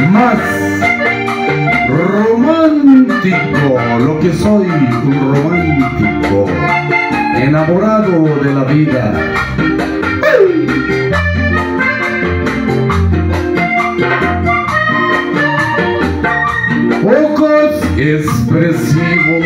más romántico, lo que soy, un romántico, enamorado de la vida. Ojos expresivos,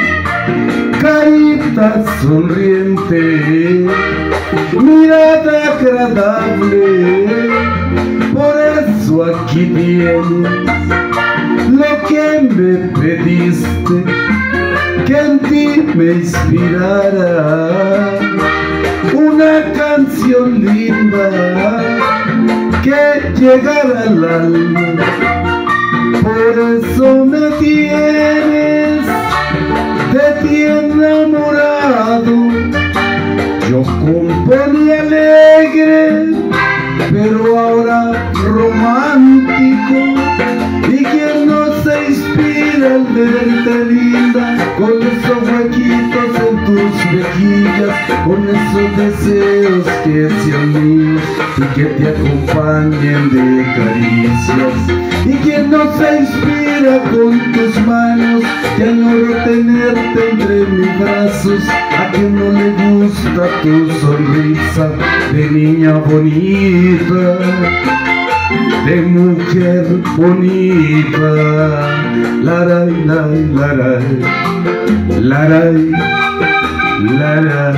carita sonriente, mirada agradable, por eso aquí tienes lo que me pediste, que en ti me inspirara una canción linda que llegara al alma. Por eso me tienes de ti enamorado. Yo componía alegre, pero ahora romántico. Y quien no se inspira al verte linda, con esos huequitos en tus mejillas, con esos deseos que sean míos y que te acompañen de caricias. Y quien no se inspira con tus manos, que añoro tenerte entre mis brazos. A quien no le gusta tu sonrisa de niña bonita, de mujer bonita. Laray, laray, laray, laray, laray,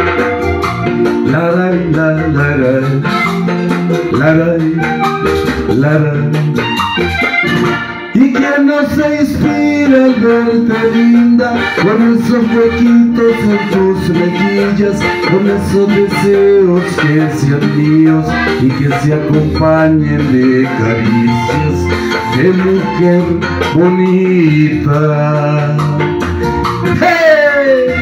laray, laray, laray, laray. Y quien no se inspira al verte linda, con esos huequitos en tus mejillas, con esos deseos que sean míos y que se acompañen de caricias de mujer bonita. ¡Hey!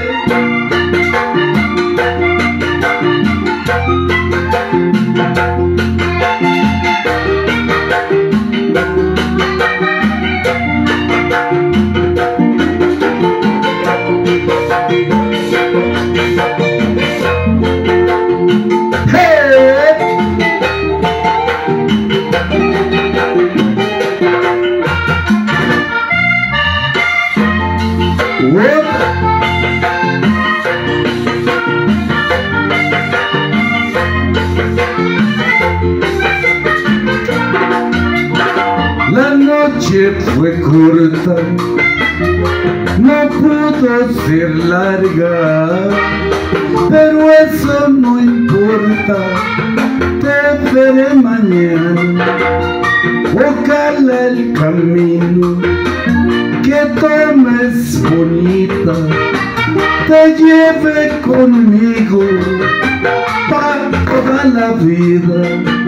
La noche fue corta, no pudo ser larga, pero eso no importa, te veré mañana. Ojalá el camino que tomes bonita te lleve conmigo para toda la vida.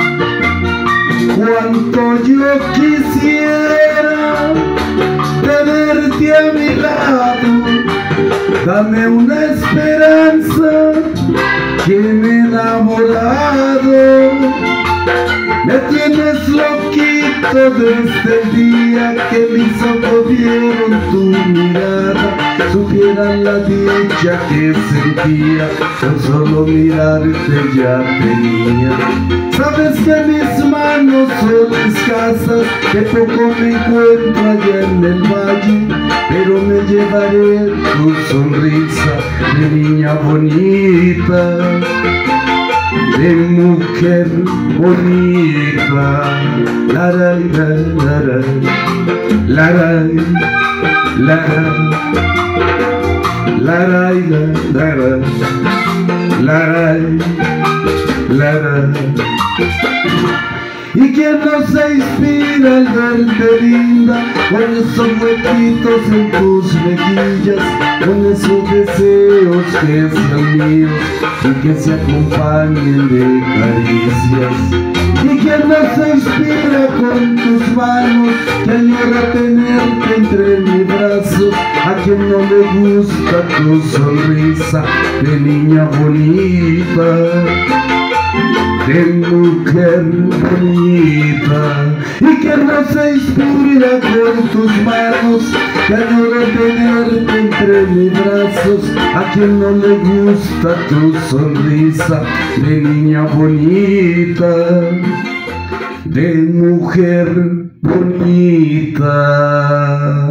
Cuánto yo quisiera tenerte a mi lado, dame una esperanza que me he enamorado. Me tienes loquito desde el día que mis ojos vieron tu mirada, supieran la dicha que sentía, con solo mirarte ya tenía. Sabes que mis manos son escasas, que poco me encuentro allá en el valle, pero me llevaré tu sonrisa de niña bonita, de mujer bonita. Laray, laray, laray, laray, laray, laray, laray, laray. Y quien no se inspira al verte linda, con esos huequitos en tus mejillas, con esos deseos que sean míos y que se acompañen de caricias. Y quien no se inspira con tus manos, que añora tenerte entre mis brazos. A quien no le gusta tu sonrisa de niña bonita, de mujer bonita. Y que no se inspira con tus manos, que añora tenerte entre mis brazos. A quien no le gusta tu sonrisa de niña bonita, de mujer bonita.